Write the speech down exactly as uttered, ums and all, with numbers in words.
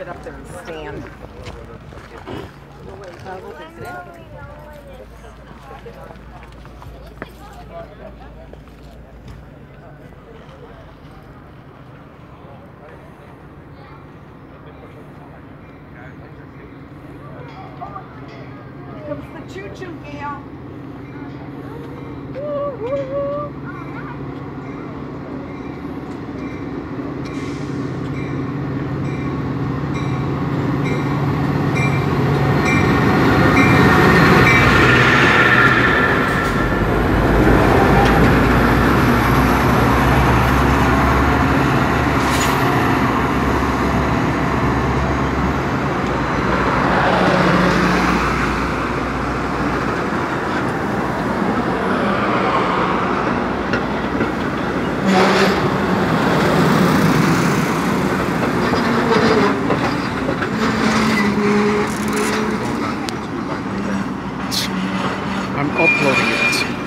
it up there and stand. Uh, we'll just sit. Here comes the choo-choo, Gail. Woo, woo, woo. I'm uploading it.